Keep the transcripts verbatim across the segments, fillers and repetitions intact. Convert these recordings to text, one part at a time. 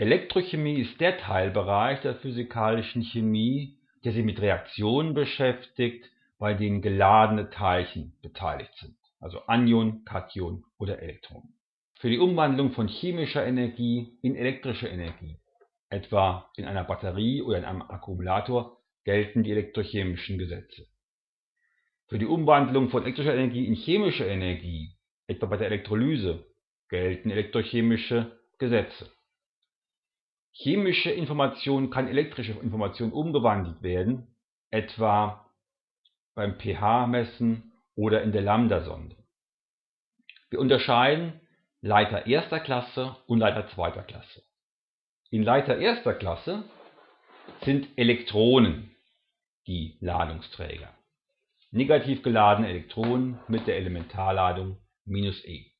Elektrochemie ist der Teilbereich der physikalischen Chemie, der sich mit Reaktionen beschäftigt, bei denen geladene Teilchen beteiligt sind, also Anion, Kation oder Elektronen. Für die Umwandlung von chemischer Energie in elektrische Energie, etwa in einer Batterie oder in einem Akkumulator, gelten die elektrochemischen Gesetze. Für die Umwandlung von elektrischer Energie in chemische Energie, etwa bei der Elektrolyse, gelten elektrochemische Gesetze. Chemische Information kann in elektrische Information umgewandelt werden, etwa beim pH-Messen oder in der Lambda-Sonde. Wir unterscheiden Leiter erster Klasse und Leiter zweiter Klasse. In Leiter erster Klasse sind Elektronen die Ladungsträger. Negativ geladene Elektronen mit der Elementarladung minus e.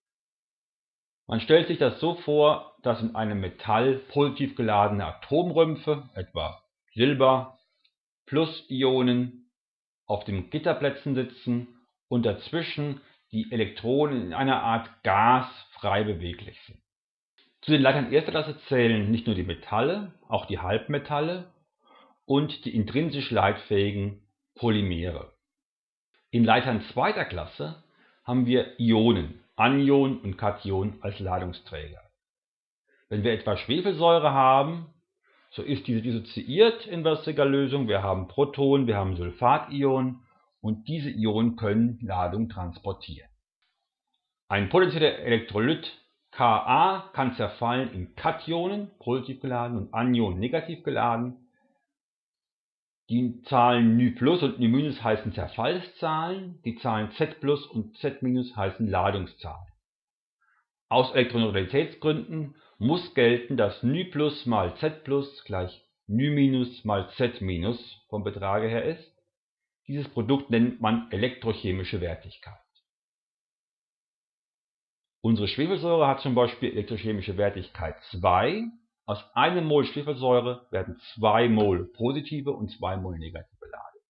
Man stellt sich das so vor, dass in einem Metall positiv geladene Atomrümpfe, etwa Silber, Plus-Ionen auf den Gitterplätzen sitzen und dazwischen die Elektronen in einer Art Gas frei beweglich sind. Zu den Leitern erster Klasse zählen nicht nur die Metalle, auch die Halbmetalle und die intrinsisch leitfähigen Polymere. In Leitern zweiter Klasse haben wir Ionen, Anion und Kation als Ladungsträger. Wenn wir etwa Schwefelsäure haben, so ist diese dissoziiert in flüssiger Lösung. Wir haben Protonen, wir haben Sulfationen und diese Ionen können Ladung transportieren. Ein potenzieller Elektrolyt Ka kann zerfallen in Kationen, positiv geladen, und Anionen, negativ geladen. Die Zahlen νη plus und νη minus heißen Zerfallszahlen, die Zahlen Z plus und Z minus heißen Ladungszahlen. Aus Elektroneutralitätsgründen muss gelten, dass νη plus mal Z plus gleich νη minus mal Z minus vom Betrage her ist. Dieses Produkt nennt man elektrochemische Wertigkeit. Unsere Schwefelsäure hat zum Beispiel elektrochemische Wertigkeit zwei. Aus einem Mol Schwefelsäure werden zwei Mol positive und zwei Mol negative Ladung.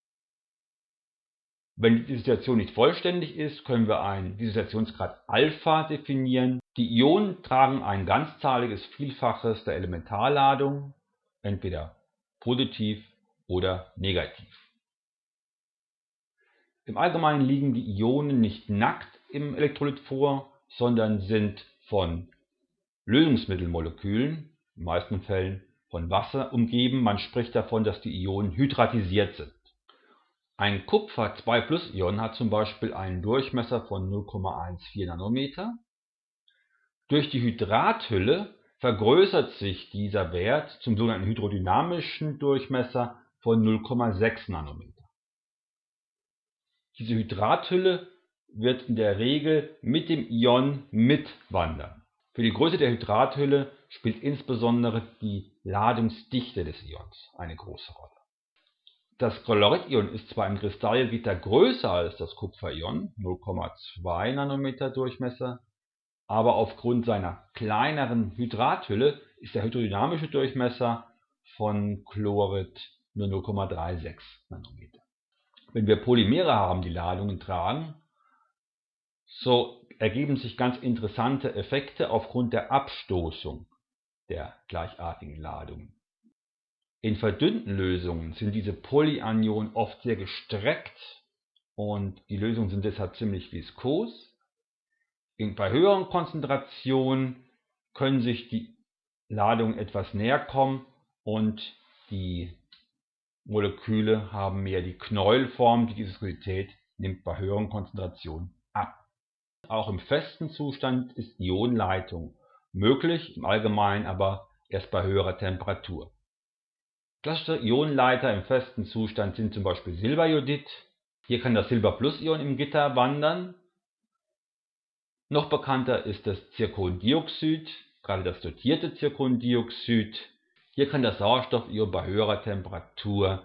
Wenn die Dissoziation nicht vollständig ist, können wir einen Dissoziationsgrad Alpha definieren. Die Ionen tragen ein ganzzahliges Vielfaches der Elementarladung, entweder positiv oder negativ. Im Allgemeinen liegen die Ionen nicht nackt im Elektrolyt vor, sondern sind von Lösungsmittelmolekülen, in den meisten Fällen von Wasser, umgeben. Man spricht davon, dass die Ionen hydratisiert sind. Ein Kupfer zwei plus Ion hat zum Beispiel einen Durchmesser von null Komma vierzehn Nanometer. Durch die Hydrathülle vergrößert sich dieser Wert zum sogenannten hydrodynamischen Durchmesser von null Komma sechs Nanometer. Diese Hydrathülle wird in der Regel mit dem Ion mitwandern. Für die Größe der Hydrathülle spielt insbesondere die Ladungsdichte des Ions eine große Rolle. Das Chloridion ist zwar im Kristallgitter größer als das Kupferion, null Komma zwei Nanometer Durchmesser, aber aufgrund seiner kleineren Hydrathülle ist der hydrodynamische Durchmesser von Chlorid nur null Komma sechsunddreißig Nanometer. Wenn wir Polymere haben, die Ladungen tragen, so ergeben sich ganz interessante Effekte aufgrund der Abstoßung der gleichartigen Ladungen. In verdünnten Lösungen sind diese Polyanionen oft sehr gestreckt und die Lösungen sind deshalb ziemlich viskos. In, bei höheren Konzentrationen können sich die Ladungen etwas näher kommen und die Moleküle haben mehr die Knäuelform. Die Viskosität nimmt bei höheren Konzentrationen ab. Auch im festen Zustand ist Ionenleitung möglich, im Allgemeinen aber erst bei höherer Temperatur. Klassische Ionenleiter im festen Zustand sind zum Beispiel Silberjodid. Hier kann das Silber-Plus-Ion im Gitter wandern. Noch bekannter ist das Zirkondioxid, gerade das dotierte Zirkondioxid. Hier kann das Sauerstoffion bei höherer Temperatur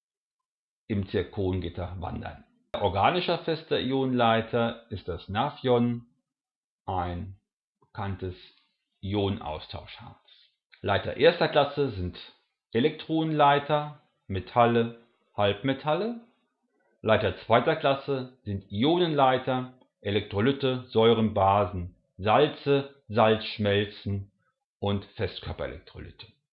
im Zirkongitter wandern. Ein organischer fester Ionenleiter ist das Naphion, ein bekanntes Ionenaustauschharz. Leiter erster Klasse sind Elektronenleiter, Metalle, Halbmetalle. Leiter zweiter Klasse sind Ionenleiter, Elektrolyte, Säuren, Basen, Salze, Salzschmelzen und Festkörperelektrolyte.